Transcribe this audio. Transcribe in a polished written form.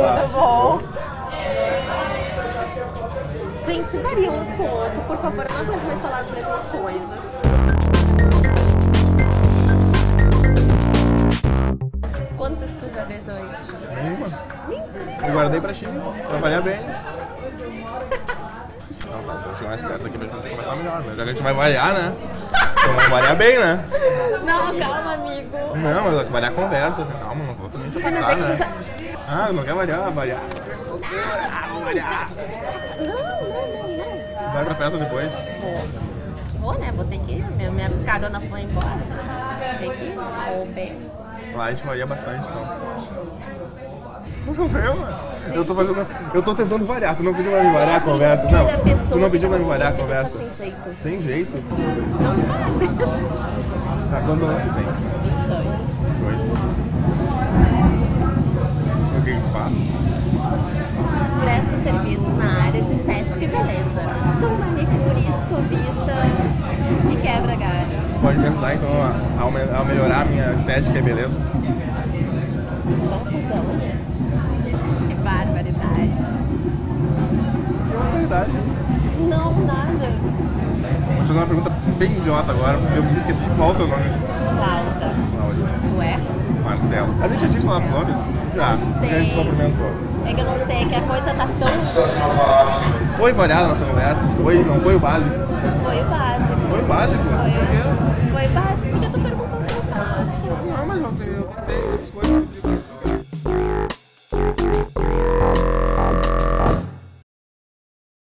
Tudo bom? Gente, varia um pouco, por favor, eu não aguento mais falar as mesmas coisas. Quantas tu já beijou aí? Nenhuma. Mentira! Eu guardei pra ti, pra variar bem. Não, tá, vou chegar mais perto aqui pra gente conversar melhor, né? Já que a gente vai variar, né? Então vai variar bem, né? Não, calma, amigo. Não, mas variar a conversa. Calma, não vou também te Mas é atacar, que tu né? já... Ah, não quer variar, variar. Vamos variar. Não. Vai pra festa depois. Vou, né? Vou ter que ir. Minha carona foi embora. Tem que ir. Ou bem. Lá a gente varia bastante, então. Não problema. Eu tô tentando variar. Tu não pediu pra me variar a conversa? Não. Tu não pediu pra me variar a conversa? Sem jeito. Sem jeito? Não faz. Tá, quando não se tem? 28. Foi. E o que tu faz? Presto serviço na área de estética e beleza. Sou manicure, escovista e quebra-galho. Pode me ajudar então a melhorar a minha estética e beleza? Vamos fazer a unha? Que barbaridade. Que barbaridade. Não, nada. Vou te fazer uma pergunta bem idiota agora, porque eu me esqueci qual é o teu nome. Cláudia. Cláudia. Tu é? Marcelo. A gente já tinha falado os nomes? Já. Sei. A gente se cumprimentou. É que eu não sei, é que a coisa tá tão... Foi variada a nossa conversa? Não foi o básico? Foi o básico. Foi o básico? Por quê? Foi básico, porque tu perguntou se eu faço. Não, mas eu tenho outras coisas.